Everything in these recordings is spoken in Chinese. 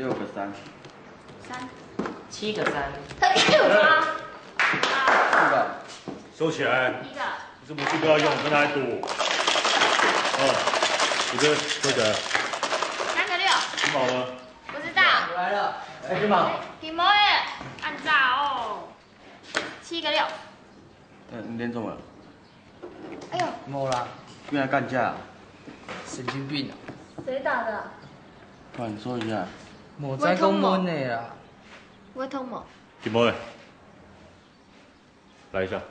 6个3，3， 7个3， 4个， 收起来。 1个， 这武器不要用，跟他来赌。你这收起来。 3个6， 金宝呢？ 不知道。 我来了，哎，金宝。 金毛耶，按照哦。7个6。 你练中了？ 哎呦， 没啦，跟人干架。 神经病啊！ 谁打的？ 快，你说一下。 莫再讲闷的啦。 我通某。 金宝，来一下。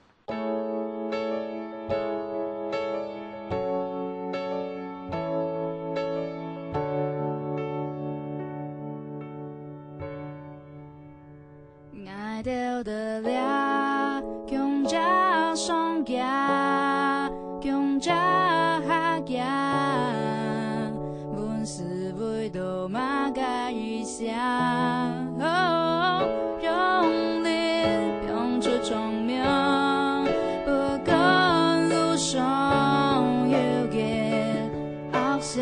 爱到得了，强者双脚，强者下行，阮是袂倒嘛该余声，用力拼出壮命，不管路上有个恶蛇。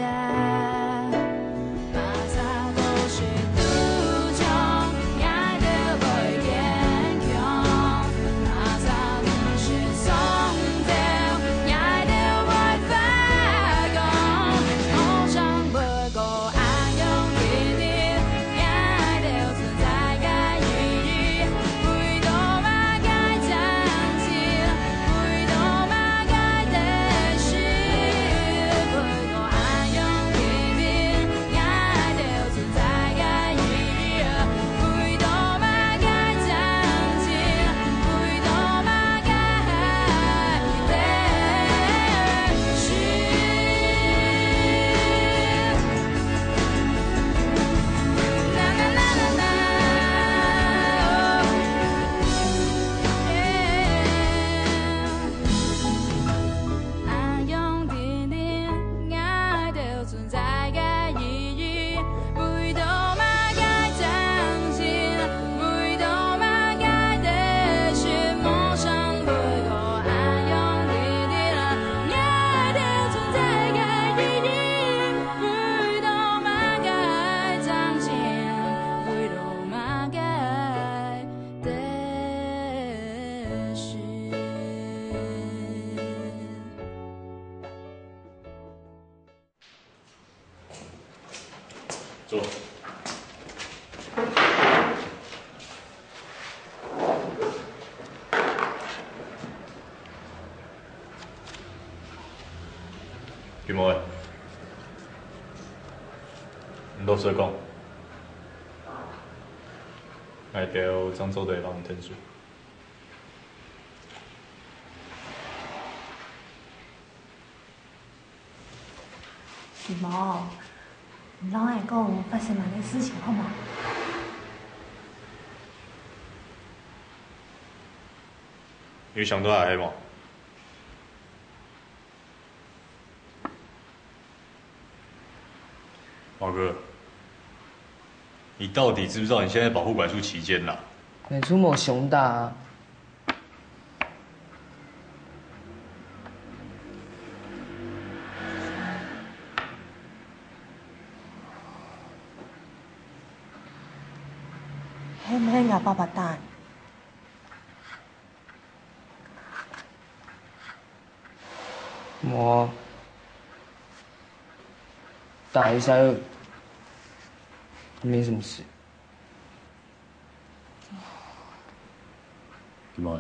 坐。金毛的，老实讲，爱调漳州队帮你天数。 羽毛，你让爱讲发生哪件事情好吗？ 你想到还吗？毛哥，你到底知不知道你现在保护管束期间啦？ 你出某熊大啊！ 嘿，没人家爸爸蛋。 我打一下又没什么事。 金毛，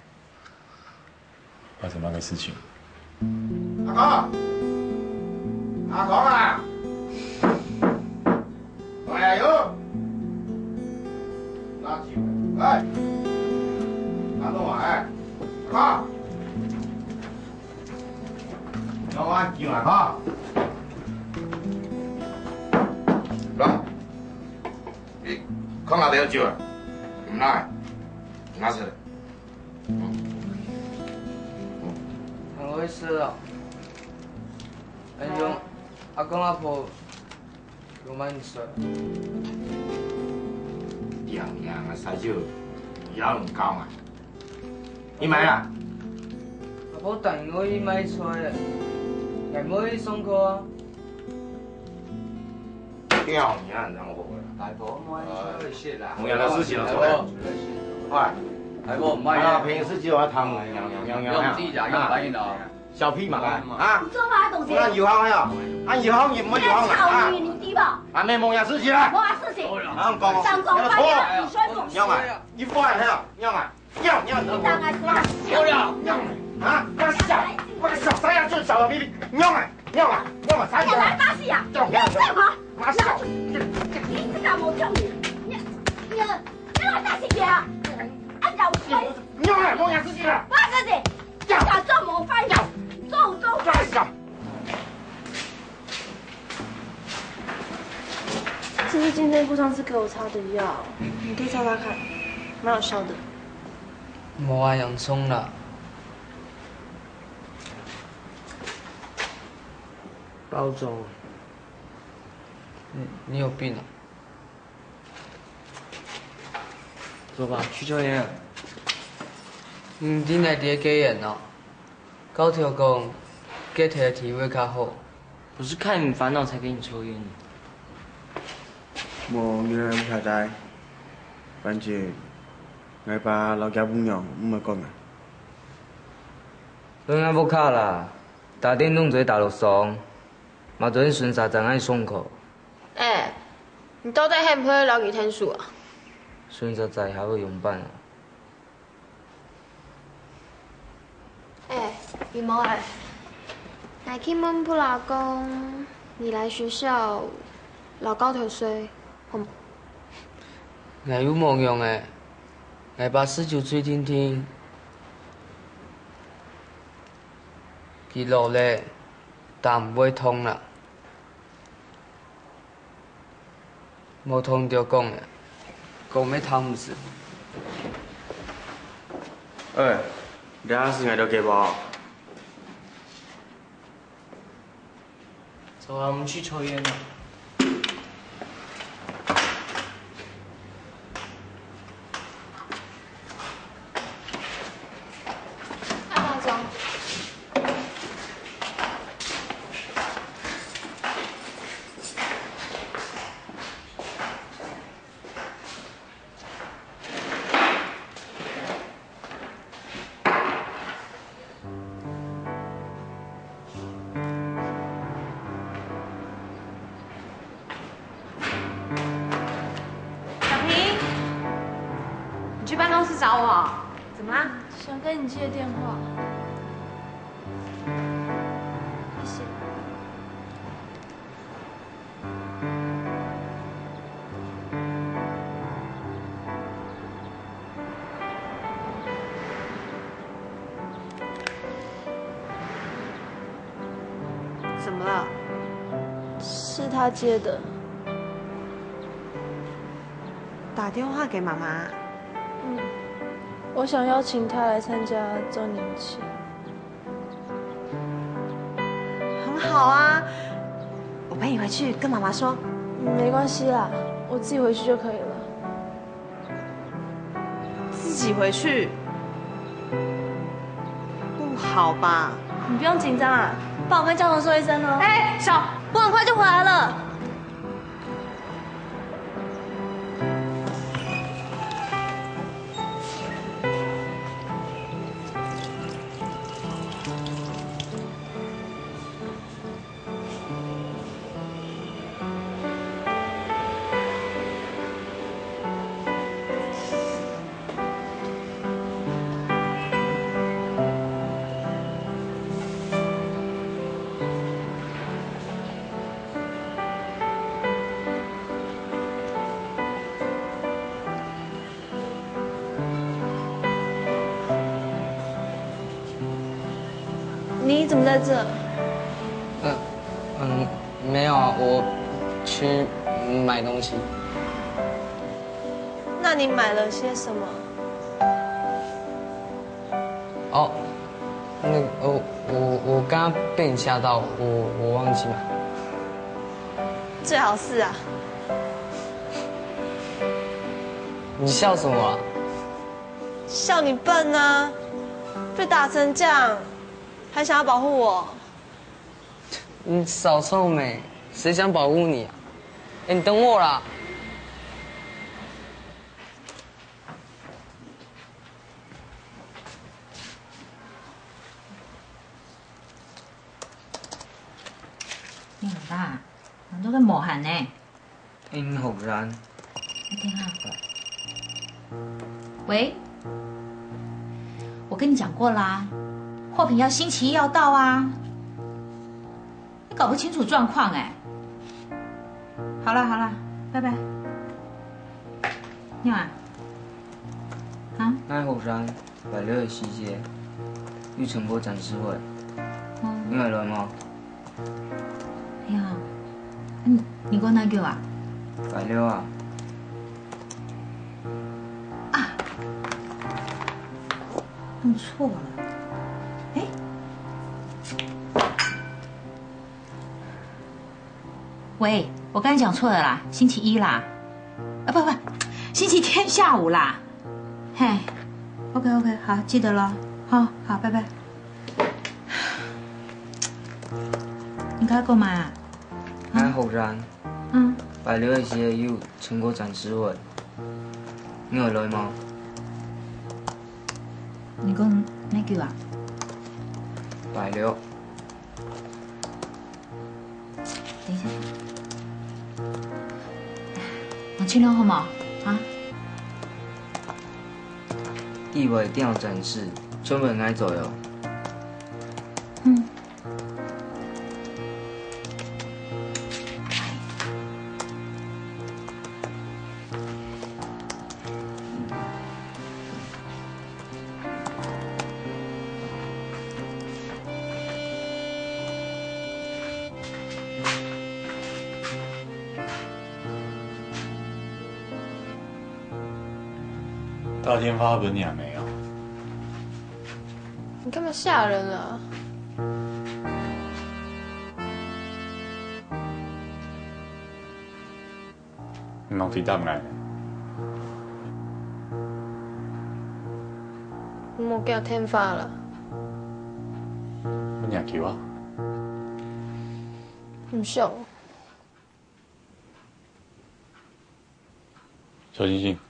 发生那个事情？ 阿公，阿公啊！哎呦！拿起来，哎，拿弄哎，阿公，让我进来哈。来，你看哪条酒？唔来，拿出来。 很会吃啊！安兄，阿公阿婆有买你吃。 样样啊，西酒也唔够啊！你买啊？ 阿婆等我去买菜，也没上课啊。 屌你啊，然后大婆，我去谢啦。 我原来事情了，喂， 大婆唔係啊，平時叫我湯用指甲用反應咯。 小屁嘛啊！ 做嘛東西？ 俺有行呀，俺有行也沒有行啊！ 你低吧？ 俺沒夢想事情了。 冇啊事情。 俺講， 上公發現你說公司。 要啊，你發現呀？要啊，要。 你當然是啊。 要啊！我小三呀，就是小到逼逼，要啊，啥你來打死呀？你幹嘛？ 媽小， 你這個冇用你，你來打死呀？按照我。 要啊，夢想事情了。 我事情。要做冇法要。走。 要。 这是今天顾上次给我擦的药，你可以擦擦看，蛮有效的。 冇啊，洋葱啦。包总，你有病啊？走吧，去抽烟。你来伫戒烟哦？高条讲，戒摕的体味较好。 不是看你烦恼才给你抽烟的。 冇你唔曉得，反正我爸老家母娘唔係講啊。 咱阿無卡啦，打電動做打落爽，嘛做陣順沙陣愛爽口。 你到底會唔會留幾天數啊？ 順沙仔還會用辦啊？ 羽毛來去問普老公，你來學校老高頭衰，好嗎？ 我有冇用誒？我把四九吹聽聽，佢落咧，但唔會痛啦。冇痛就講誒，講咩痛唔是？ 你還是愛到給吧？ 走啊，我们去抽烟了。 看包裝。 去办公室找我，怎么啦？ 想跟你借电话。谢谢。 怎么了？ 是他接的。 打电话给妈妈。 我想邀请他来参加周年庆。 很好啊，我陪你回去跟妈妈说。 没关系啦，我自己回去就可以了。 自己回去？不好吧？ 你不用紧张啊，帮我跟教头说一声哦。 哎，小， 我很快就回来了。你怎么在这？ 没有啊，我去买东西。 那你买了些什么？ 哦，那个我刚刚被你吓到，我忘记买。 最好是啊。 你笑什么啊？ 笑你笨啊！被打成这样，还想要保护我？ 你少臭美，谁想保护你啊？ 哎，你等我啦。 你老大，人都在磨汗呢。 你好然。 你听啊。喂，我跟你讲过啦，货品要星期一要到啊。你搞不清楚状况哎。好了好了，拜拜。你好啊。啊？ 你好然，6月時節，要成果展示會，你會來嗎？ 哎呀，你给我哪叫啊 6啊。 啊，弄错了。哎，喂，我刚才讲错了啦，星期一啦，啊不，星期天下午啦。嘿 ，OK， 好，记得了，好，拜拜。你该干嘛？ 你好然。6月時要成果展示會，你會來嗎？ 你講哪句啊 6。 等一下，我清涼好冇啊？ 意味電腦展示，全部愛做喲。 大天发文你还没有？ 你干嘛吓人啊？ 你弄提答唔来？ 我冇叫天发了。 你也叫啊？ 唔想。 小星星。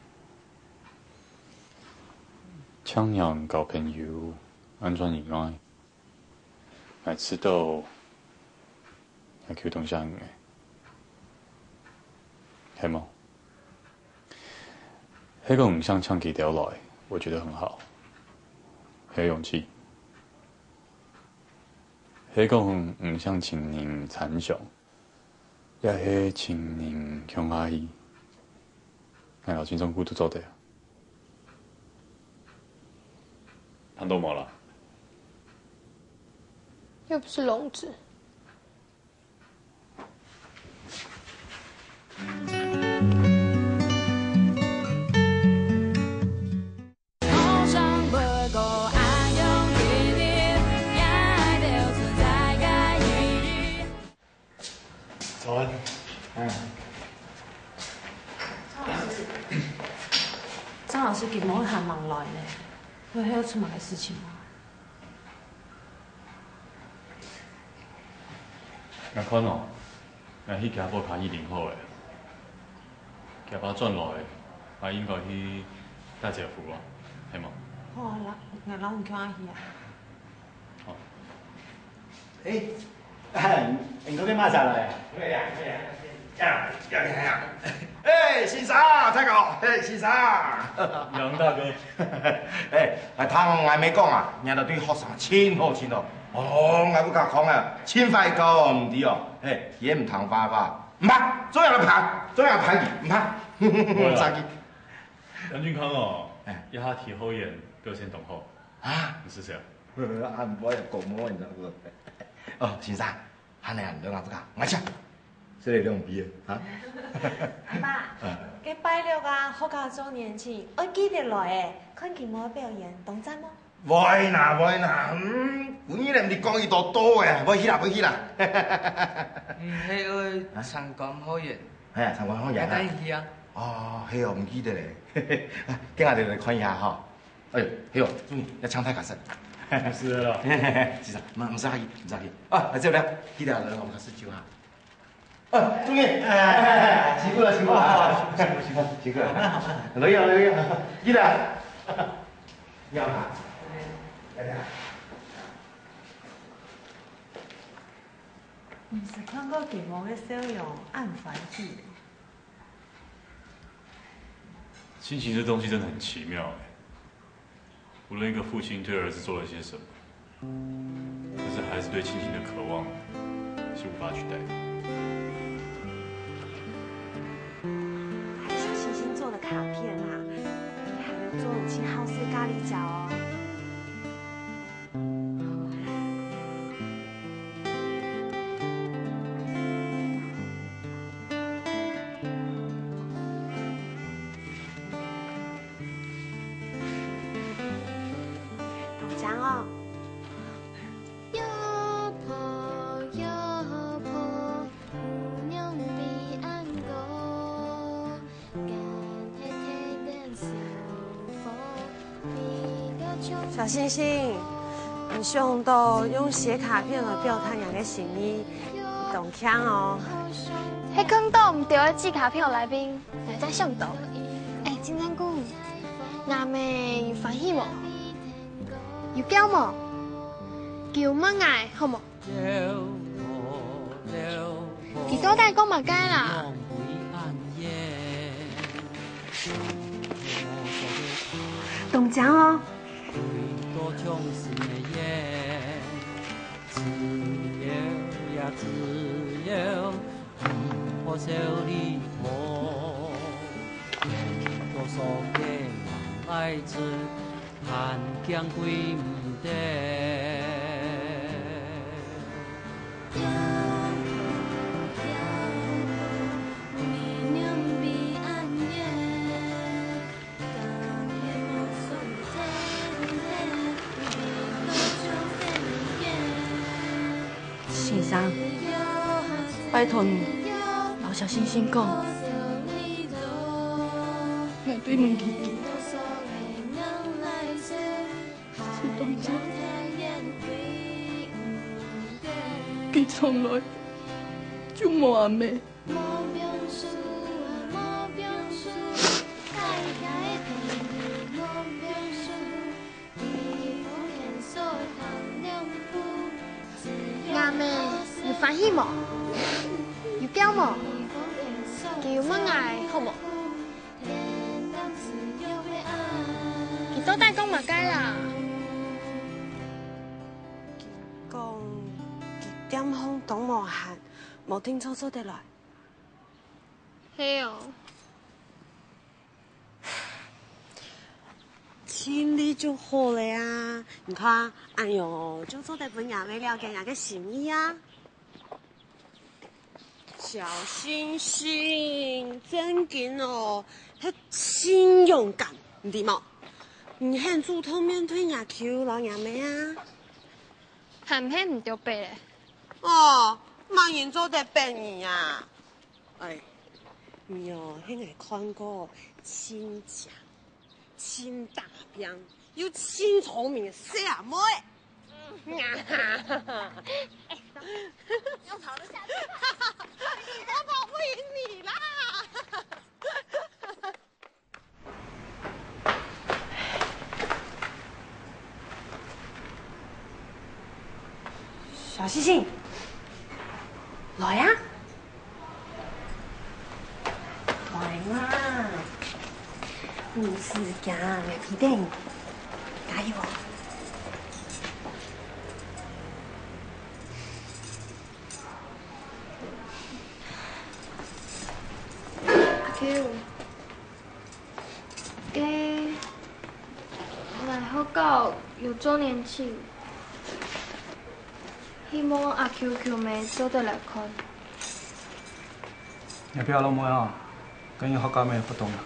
抢人交朋友，安全以外，还迟到，还求同乡的，系吗？那个唔像抢起条来，我觉得很好，很有勇气。那个唔像情人残想，也系情人强阿姨，还有轻松孤独做的。他都没了， 又不是聋子。 早安。 张老师今晚喊人来呢，会还有出门的事情吗？ 那款哦，那迄家宝卡已订好诶，家宝转来，啊应该去带一个付啊，系吗？ 好啊，老人叫阿姨啊。 好。 你嗰邊乜晒來啊？ 咩呀？哎，先生，睇個，哎，先生。 杨大哥。 聽我咪講啊，人哋對學生千好千好。哦，我要甲講啊，千塊高唔啲哦，也唔通花花，唔怕，總有得拍，總有拍唔怕，唔生氣。 杨俊康哦，要他提后眼，表现懂后。 啊， 你是谁啊？ 按我也講我，你知道不？哦，先生，喊你兩眼不假，我請，這裡兩邊啊。 阿爸，佢拜六啊，學校周年慶，我記得來誒，看見我表演，懂真麼？ 會啦，本來你講伊多多嘅，會去啦。 迄個參觀好嘢。 係啊，參觀好嘢。 帶你去啊？ 哦，係哦，唔記得咧。今日你嚟看一下哈。哎，係哦，中意一搶睇卡式。 是啦。 是啊，唔使客氣，唔使客氣。啊，之後咧，記得來我們試酒下。 钟义，辛苦了，辛苦了，辛苦了，累了，你呢？你好，来来。 唔是看过节目的小用暗反记。 亲情这东西真的很奇妙哎。无论一个父亲对儿子做了些什么，可是孩子对亲情的渴望是无法取代的。 还有小星星做的卡片啊，还有做母亲好吃咖喱饺哦。董强哦。小星星，你兄都用写卡片来表达人的心意，动腔哦。 迄坑都唔对的寄卡片来宾，哪在上岛？哎，金针菇，阿妹有欢喜无？有骄无？叫乜嗌好无？几多代讲嘛该啦？ 动腔哦。 总是也自由呀自由，不受离脱。多少个人来自汉江归唔得。 先生，拜托你，老小星星讲，我对你记记，是当初，佢從來就冇阿妹。 阿妹有歡喜無？有驕無？叫乜嗌好無？幾多代講嘛該啦？ 講點風懂無限，無聽錯錯得來。 係哦。 心里就好了呀！你看，哎呦，就做得本也未了解人嘅心意啊。小星星，真緊哦，係真勇敢，唔知冇？你肯主動面對人求老人咩啊？ 係唔係唔對白咧？ 哦，冇人做得白你啊！哎，你哦，係我看過親家。亲大兵又亲聪明的小妹， 要跑得下去？ 我跑不赢你啦！小星星，來呀！來嘛！故事講一定加油！ 阿 Q，給來好搞有周年慶，希望阿 Q 妹做得來看。 你不要老妹啊，跟有好搞咩活動啊？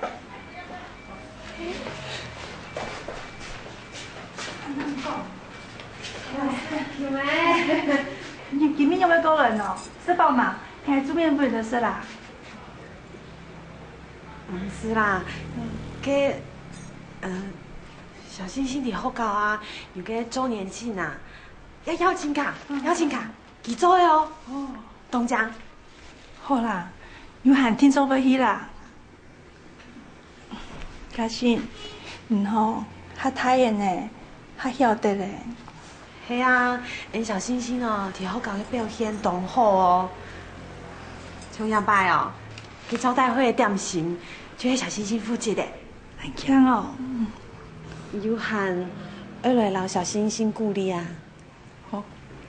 你今天有没有够人哦？吃饱嘛？看煮面不就是啦？ 唔是啦，嘅小星星哋好搞啊，有個周年慶啊，要邀請卡，邀請卡，幾做哦？哦，東江， 好啦，有喊听说要去啦。嘉欣，吼，较讨厌呢，较晓得嘞。 系啊，因小星星哦，伫好教嘅表现同好哦。像样摆哦，去招待会的点心，就喺小星星负责的。 很强哦。 有喊要来留小星星鼓励啊。 好。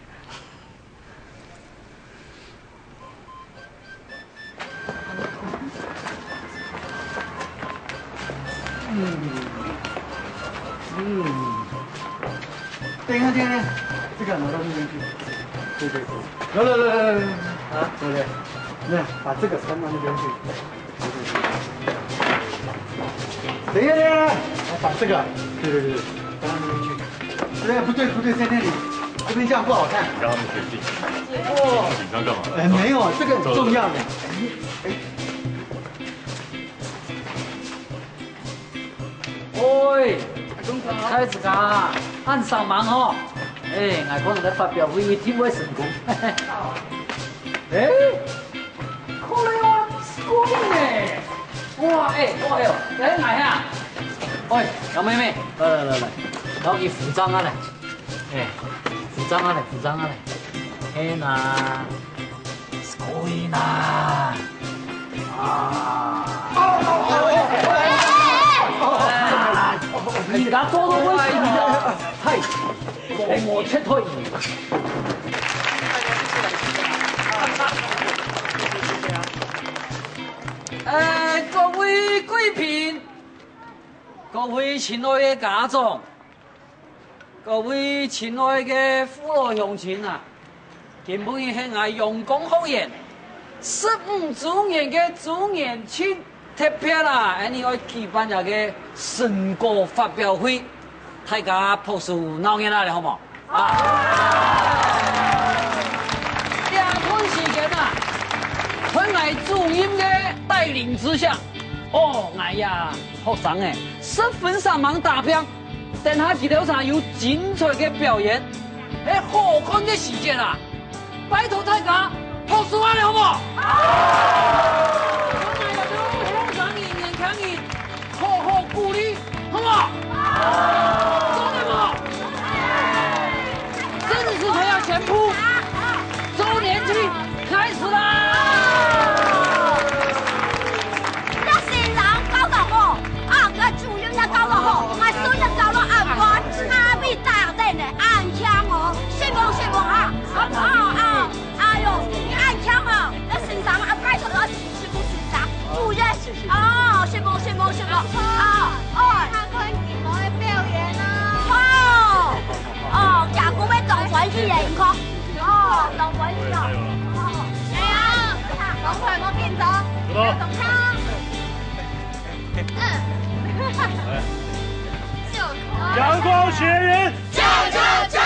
等一下，这个拿到这边去。对，来，啊，来，把这个搬到那边去。等一下，来，把这个，对，搬到那边去。不对，在那里，这边这样不好看。 让他们决定。 哦， 紧张干嘛？ 没有，这个很重要的。 喂，开始噶，按上忙哦。哎，我可能在发表会，听不成功。哎，可能我讲呢。哇，来来呀！喂，杨妹妹，来，我给服装啊来。哎，服装啊来。嘿呐，すごいな。你家多威水啊！係，我撤退。各位貴賓，各位親愛的家長，各位親愛的父老鄉親啊，今晡日係我陽光學園15周年嘅周年慶。特別啦，你要舉辦一個成果發表會，大家朴素鬧熱鬧的好唔好？啊！兩段時間啊，喺我主任嘅帶領之下，哎呀，學生誒十分上網打拼，等下幾條場有精彩嘅表演，好看嘅時間啊，拜託大家朴素下嚟好唔好？好鼓勵，好不好？做得不好？正式退要全部，周年庆开始啦！ 那新人搞得好，个主任也搞得好，所以搞到安官差别大点的安强哦，羡慕哈！哎呦，你安强哦，那新人拜托要是不是啥？主任羡慕。看見我嘅表演啊！假股咩當鬼子嚟講？當鬼子啊！係啊，講台我見咗，動槍。 陽光學園， 加！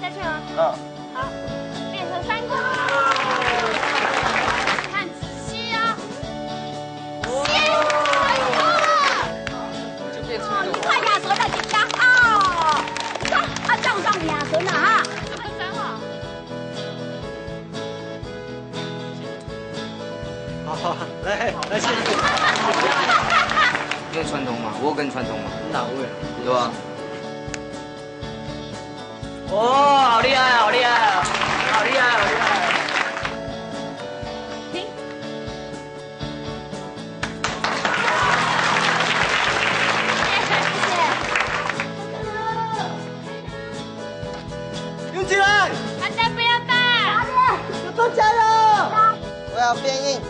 下去吗？ 嗯。 好，变成3个。看仔细啊！ 就变成你看亚蛇了，紧张啊！你看啊，撞上亚蛇了哈。 好，来，谢谢。 跟传统嘛，我跟传统嘛。 哪位？ 对吧？哦，好厉害，好厉害，好厉害，好厉害！ 停。 用起来！ 大家不要打！ 有多加油！ 我要变硬。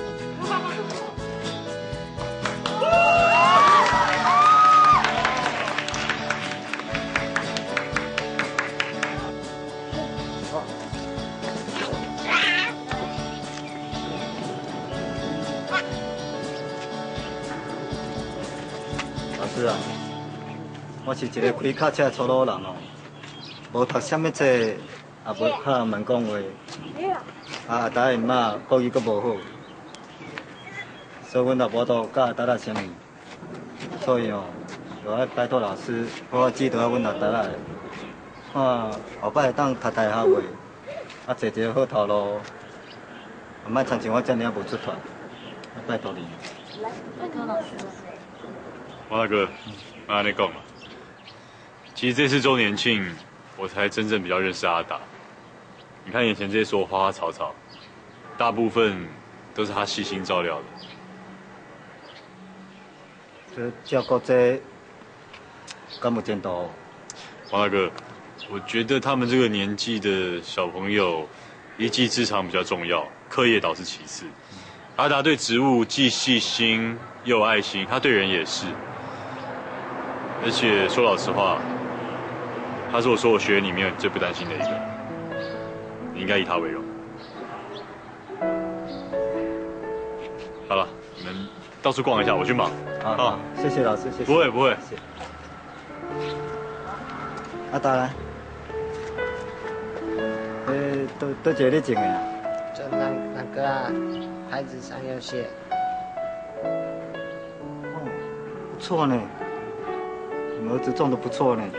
老师啊，我是一个开卡车的粗鲁人哦，无读什么册，也无敲人问讲话，阿达因妈国语阁无好，所以阮也无都教阿达什么，所以哦，就爱拜托老师，好指导阮阿达来，看后摆会当读大学袂，找一个好头路，莫亲像我这样无出头，拜托你。 拜托老师。 王大哥，按你讲嘛。其实这次周年庆，我才真正比较认识阿达。你看眼前这些所有花花草草，大部分都是他细心照料的。 这照顾这，敢有前途？ 王大哥，我觉得他们这个年纪的小朋友，一技之长比较重要，课业倒是其次。阿达对植物既细心又有爱心，他对人也是。而且说老实话，他是我所有学员里面最不担心的一个。你应该以他为荣。好了，你们到处逛一下，我去忙。 好，谢谢老师，谢谢。 不会不会。 谢谢。阿达来，都一个你种的啊？ 这那个啊，牌子上有写。 哦，不错呢。你儿子种的不错呢。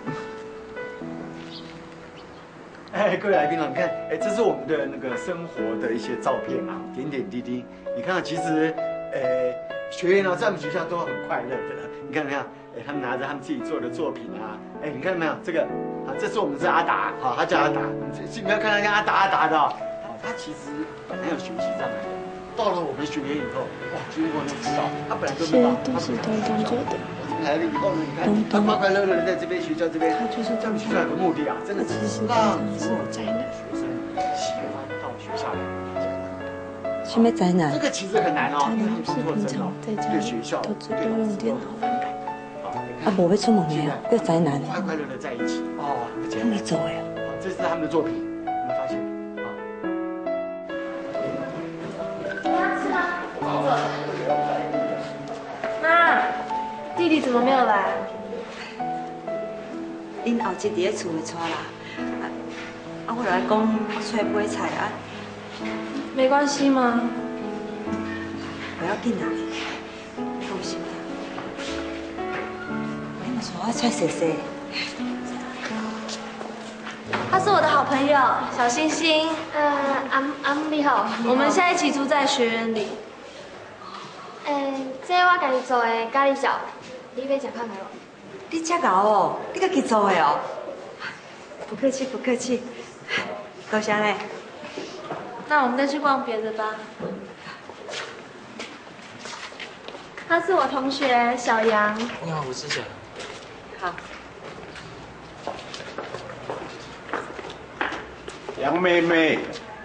哎，各位来宾啊，你看，哎，这是我们的那个生活的一些照片啊，点点滴滴。你看，其实，学员呢在我们学校都很快乐的。你看没有？哎，他们拿着他们自己做的作品啊，哎，你看到没有？这个啊，这是我们是阿达，好，他叫阿达。你不要看他跟阿达的哦，他其实本来有学习障碍的，到了我们学员以后，哇，学员都知道，他本来就没办法， 都是东东做的。 来了以后呢，你看他快快乐乐的在这边学校这边，他就是这样学校有个目的啊，真的是让所有学生喜欢到学校来。 什么灾难？ 这个其实很难哦， 他因为他们们是平常在家对学校都只都用电脑。 啊， 无要出门的啊，又灾难。 快快乐乐在一起哦， 他们做的。 这是他们的作品，你们发现？ 妈，弟弟怎么没有来？ 恁后一伫厝的带啦，我来讲找买菜啊。 没关系吗？ 不要紧啦，放心啦。恁带我菜洗洗。 他是我的好朋友小星星。 你好。 我们现在一起住在学院里。 这我家己做的咖喱饺，你要吃看看无？ 你遮牛哦，你家己做的哦。不客气，不客气。多谢嘞。 那我们再去逛别的吧。他是我同学小杨。 你好，我是小杨。 好。 杨妹妹，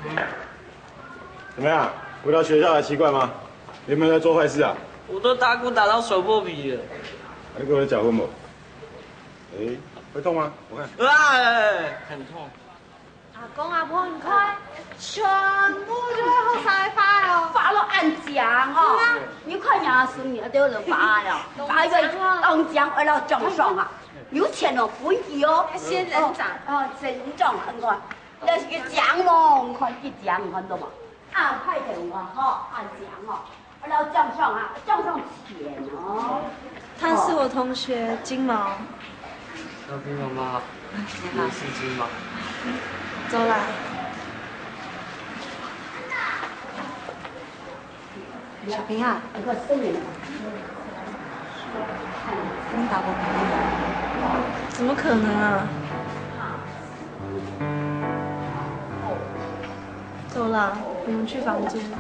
怎么样？回到学校还奇怪吗？你有没有在做坏事啊？ 我都打鼓打到手破皮了。 你给我脚会吗？哎，会痛吗？我看。 很痛。 阿公阿婆，你看，全部就在后山发哦，发了暗奖哦。你看伢孙女都有人发了，发一个东奖为了奖赏啊。 有钱哦，不易哦。 仙人掌哦，仙人掌很快，那是个姜嘛，看个姜看到嘛？按派的话哈，按姜哦，然后姜上啊，姜上钱哦。 他是我同学金毛。 小平妈妈，你是金毛。 走啦。 小平啊， 那个生人。 你打过牌？ 怎么可能啊？走啦，我们去房间。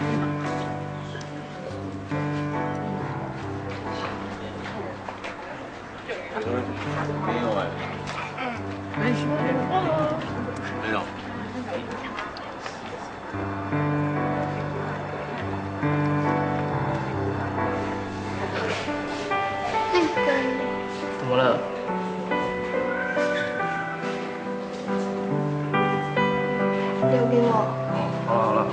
没有哎。没有。 怎么了？ 留给我。 好了好了。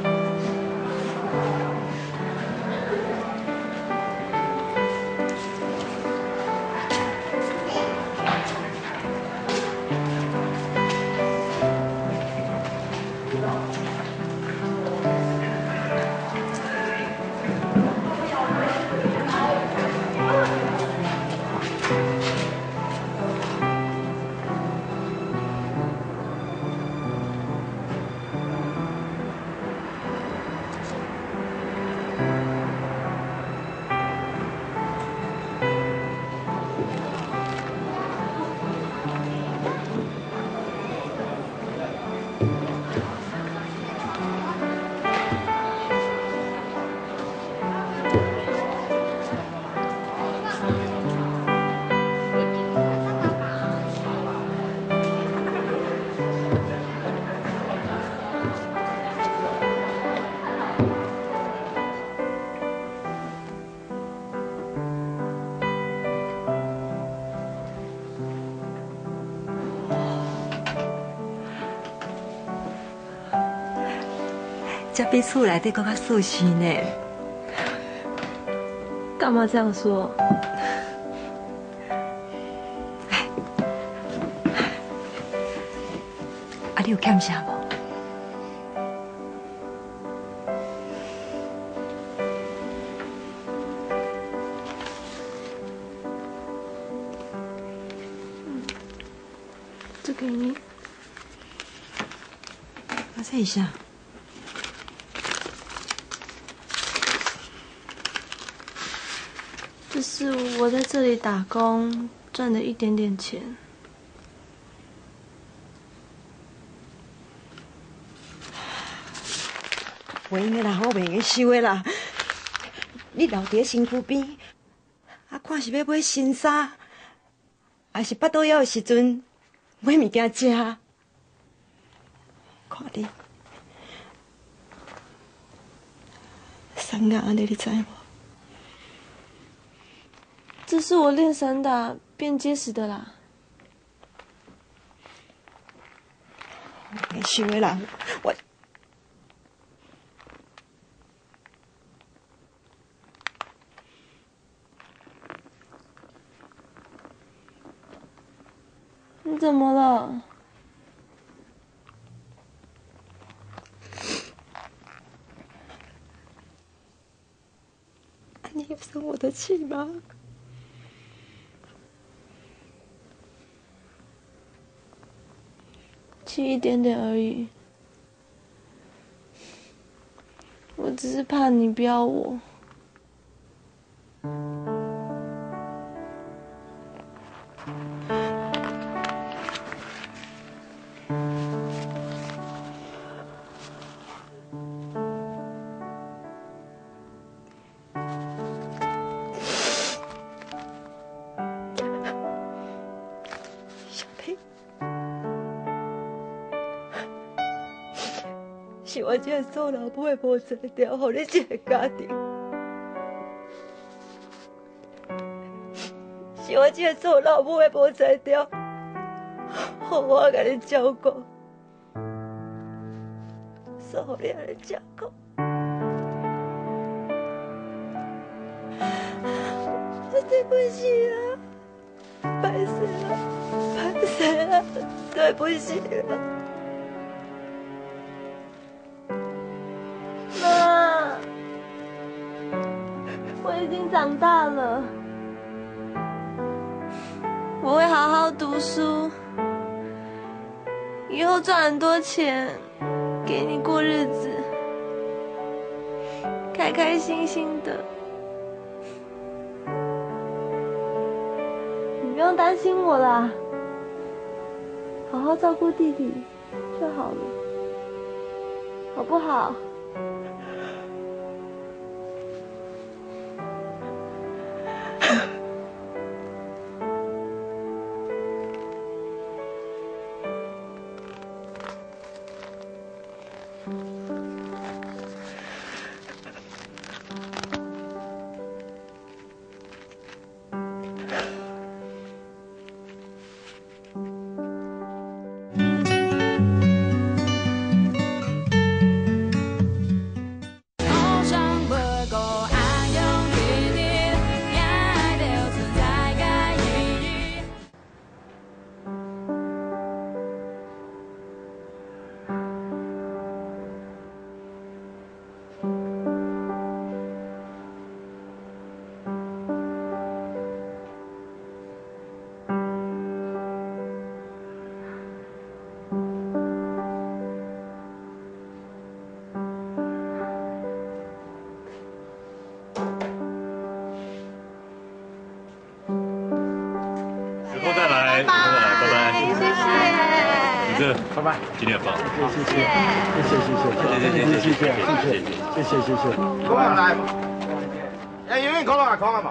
这比厝内底更较舒适呢。 干嘛这样说？ 啊，你有欠啥无？ 这给你。 我这一下。 这是我在这里打工赚的一点点钱。 袂用的啦，我袂用收的啦。你留伫身躯边，啊，看是要买新衫，还是腹肚枵的时阵买物件食？看你，伤眼安尼，你知无？ 这是我练散打变结实的啦。 没收的啦，我。 你怎么了？ 你有生我的气吗？ 气一点点而已。我只是怕你不要我。 是我这个做老母的无才调，互你这个家庭；是我这个做老母的无才调，互我甲你照顾，所互你安尼照顾。对不起啊，歹势。 拍谁了？对不起了，妈，我已经长大了，我会好好读书，以后赚很多钱，给你过日子，开开心心的。你不用担心我啦，好好照顾弟弟就好了，好不好？ 拜拜，今天很棒， 谢谢， 讲下来嘛，要讲到阿康啊嘛，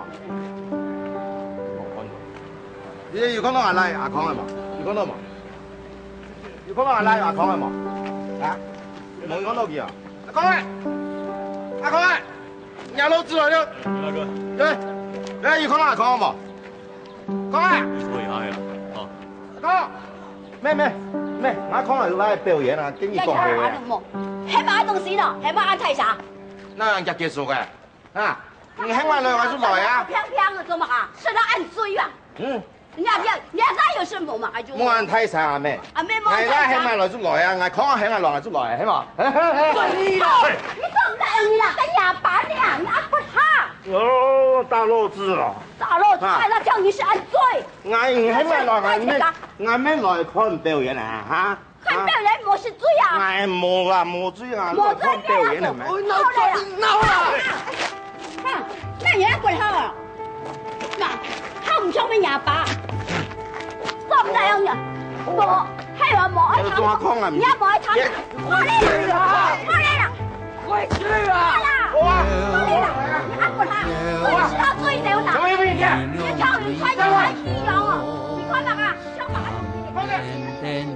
要讲到阿来阿康啊嘛，要讲到嘛，要讲到阿来阿康啊嘛，啊，冇讲到佢啊，阿康啊，阿康啊，伢老子来了，大哥，对，要讲到阿康啊嘛，讲啊， 所以哎呀，好， 阿康，咩，我康嚟来表演啊，经已讲好嘅。 係咪東西咯？係咪安睇啥？ 那人家結束嘅，啊，你聽埋兩個出來啊！ 偏啊，做乜啊？是他按追啊！人家那有什麼嘛？ 冇人睇晒阿妹， 阿妹冇睇晒。 係啦，聽埋來出來啊！我講啊，聽埋來出來，係嘛？ 對啦，你咁大樣你啦，跟啞巴呢，你按不他。 哦，大漏子了。 大漏子，那叫你是按追。 我聽埋來，我咩來看表演啊？嚇！ 看表演冇是追啊！ 哎，冇啦，冇追啊！ 冇追表演係咪？ 鬧啦！那你滾好啊！嗱，好唔聰明啞巴，咁大樣人，冇係話冇愛貪，你冇愛貪，我嚟啦！回去啊！我嚟啦！你按滾他，我知道追到哪？你跳你快點來踢我！你快點啊！想把他快點！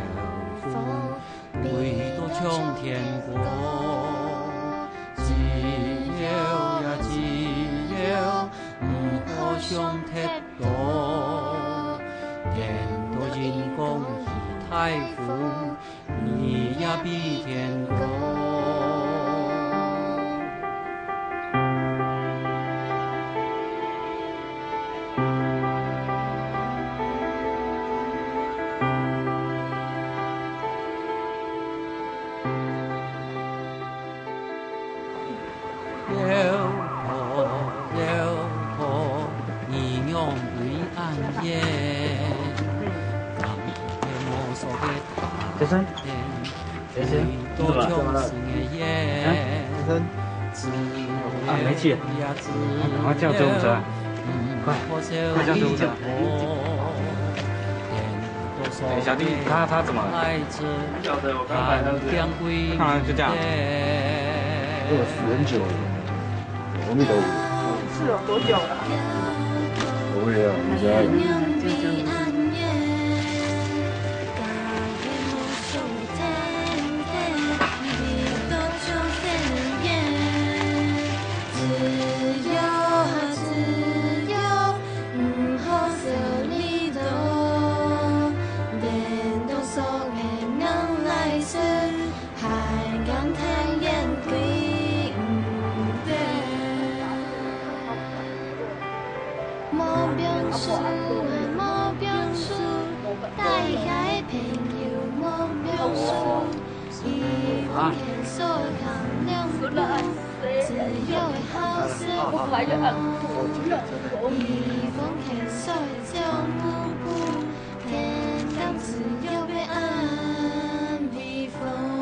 唯獨衝天國，只有呀只有唔可想太多，天多人工是太苦，你呀比天高。 先生，先生，你怎么了？怎么了？先生，啊，没气，赶快叫救护车，快叫救护车！哎，小弟，他怎么了？晓得，我刚买的是，看来就这样。我死很久了，我没得。 是哦，多久了？ 不会啊，你家。 莫表示爱，莫啊！ 我怀着俺土壤红，天当自由被安避风。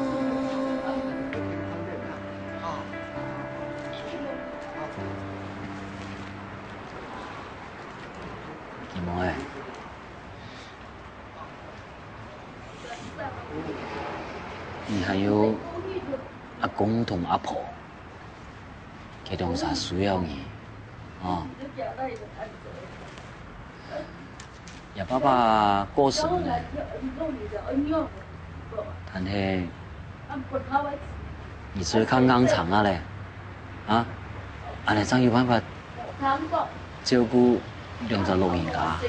吉蒙哎，你还有阿公同阿婆，佢哋有啥需要你啊？也爸爸过世了，但是你是康康长啊嘞，啊，安尼怎有办法照顾两只老人家啊？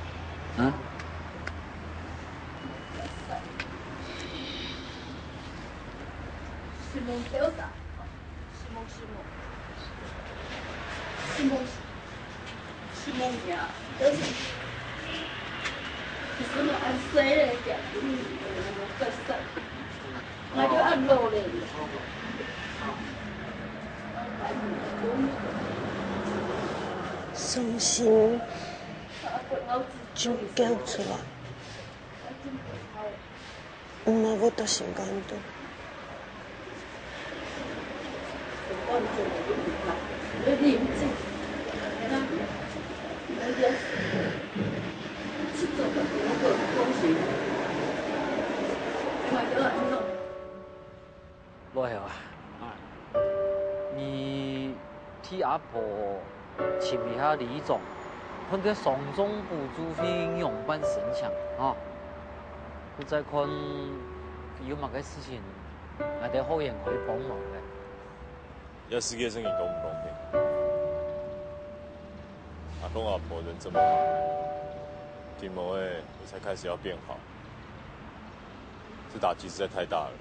伤心就叫出来，唔係我到心肝度。 罗晓啊，你替阿婆请一下李总，那个双重补助费用办申请啊。我再看有乜嘅事情，我哋后人可以帮忙嘅。 要世界生意公不公平？阿公阿婆人这么好，听某哎，你才开始要变好，这打击实在太大了。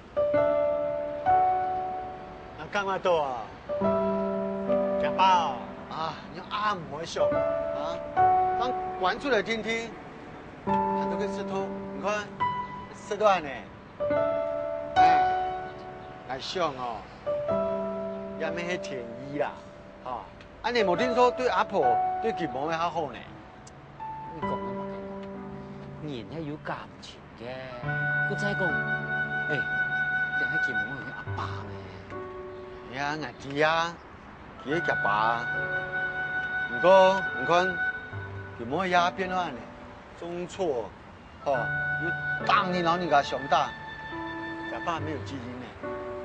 那干嘛多啊？假爸啊，你阿唔可以笑啊！当玩出来听听，很多个石头，你看石头呢，哎，来笑哦，也没迄便宜啦，啊！安尼冇听说对阿婆对吉毛的较好呢？ 你讲啊嘛，人係有感情嘅。佢再講，誒，你喺吉毛係阿爸呢？ 呀，我知啊，佢係夾爸。不過你看，吉毛也變咗呢，中錯，哦，有當年老人家上大，夾爸沒有基因呢。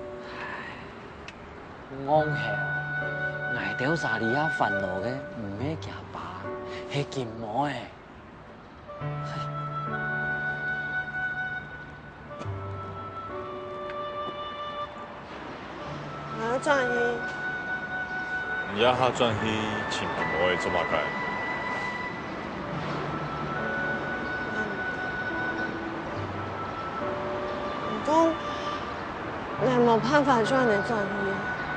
安係，捱掉晒你阿煩惱嘅，唔係夾爸，係吉毛誒。 我轉去， 你要他轉去請某哎做乜解？ 唔講，你係冇辦法轉你轉去。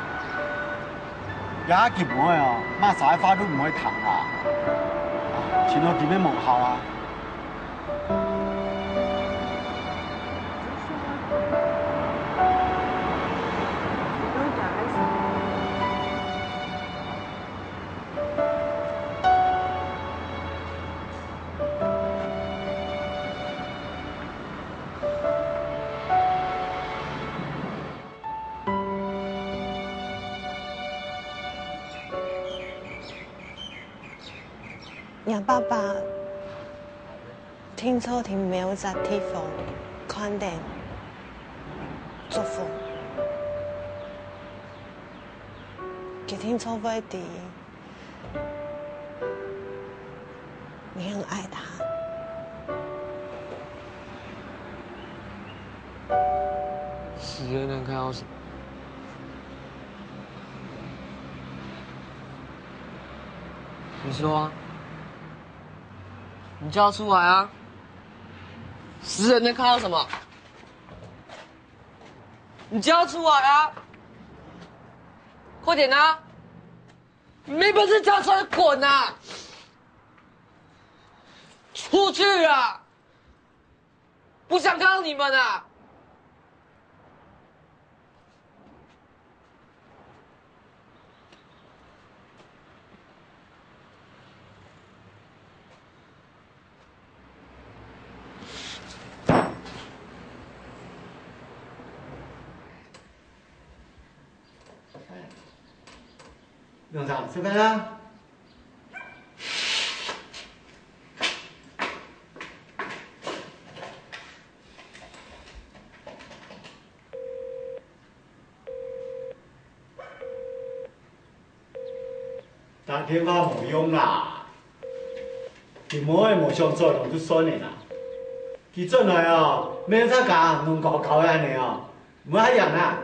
也吉毛的哦，乜晒花都唔可以彈啊！前度點樣無效啊？ 让爸爸聽錯聽沒有在地方看定祝福，佢聽錯位地，你很愛他。 死人能看到什么？你说啊？你叫出来啊！死人能看到什么？你叫出来啊！快点啊！没本事叫出来滚啊！出去啊！不想看到你们啊！ 用啥？这边啊？打电话冇用啦，佢冇係冇上做用都算你啦。佢進來哦，咩啥講，弄搞搞呀你哦，唔係人啊。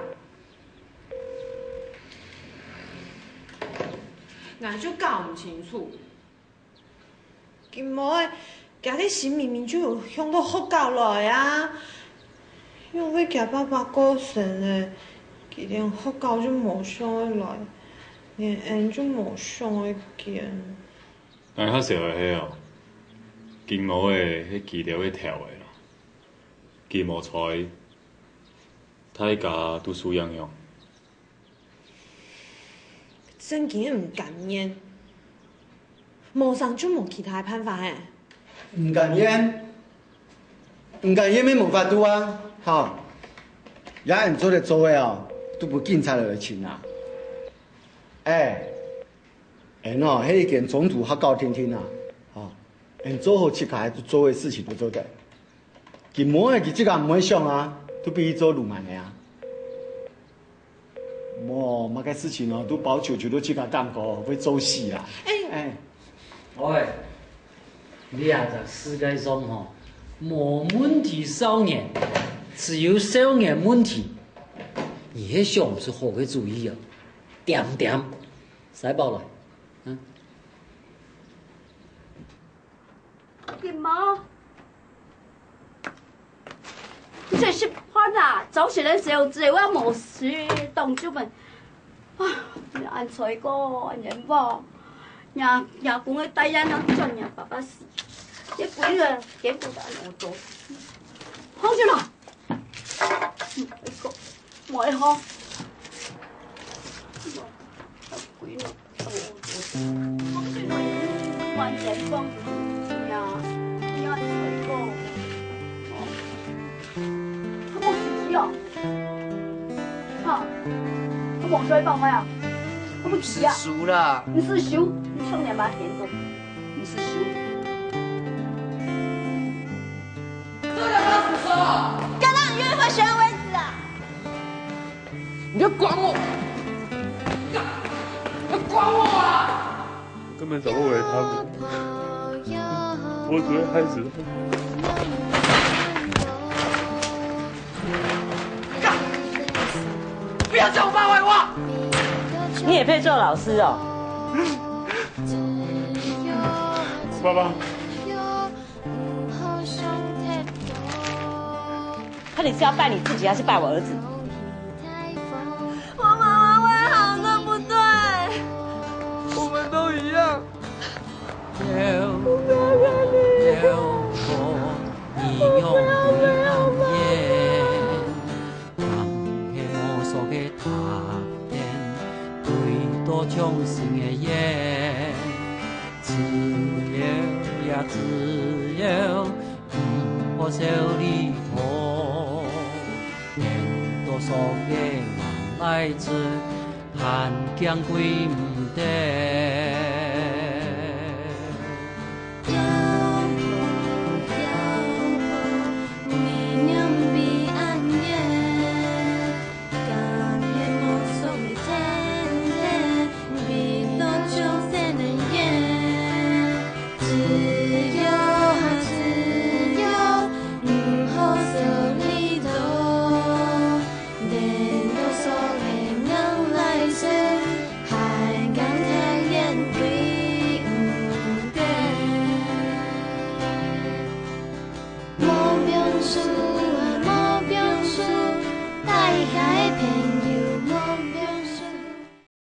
我就搞唔清楚，佢冇係家啲事明明就有向到學校來啊，因為家爸爸過身咧，佢連學校就冇上去來。連俺就冇上去見。 但較少係哦，金毛嘅迄記條去跳嘅啦，金毛菜，大家讀書樣樣。 真嘅唔甘願，冇上就冇其他辦法誒。 唔甘願，唔甘願咪冇法度啊！嚇，也人做咧做嘅哦，都不警察來請啊！迄件中途學校聽聽啊，做好切開做嘅事情都做得。佢冇嘅，佢即個唔會想啊，都比做魯蠻嘅啊。乜個事情哦，都包求求都即個擔過，會做死啦。 喂，你啊，在世界上吼，冇問題少年，只有少年問題。你迄想唔是好嘅主意啊？點點，使包來，嗯。 金毛，你這是怕哪？早些的時候，只我冇事，當主們，啊，你按吹歌，按人話，也講嘅第一能盡人爸爸事，一鬼個幾部大我做，好住啦，我好。鬼了，我最多玩眼光呀，你要吹歌，我死呀！啊，我忘水放我呀，我不急呀。 输了。 你是输，你上年把点动，你是输。 这两个死说， 干到你约会学完为止啊！ 你就管我！管我啊！ 根本找不回他们，我只会害死他们。 干！不要叫我爸坏话！ 你也配做老师哦？ 爸爸， 那你是要拜你自己，还是拜我儿子？ 我妈妈会好的，不对。 我们都一样。 你用你暗夜，当迄摸索嘅塔边，对多重新嘅夜，只有也只有唔可少你我，连多数嘅人来自汉江归唔得。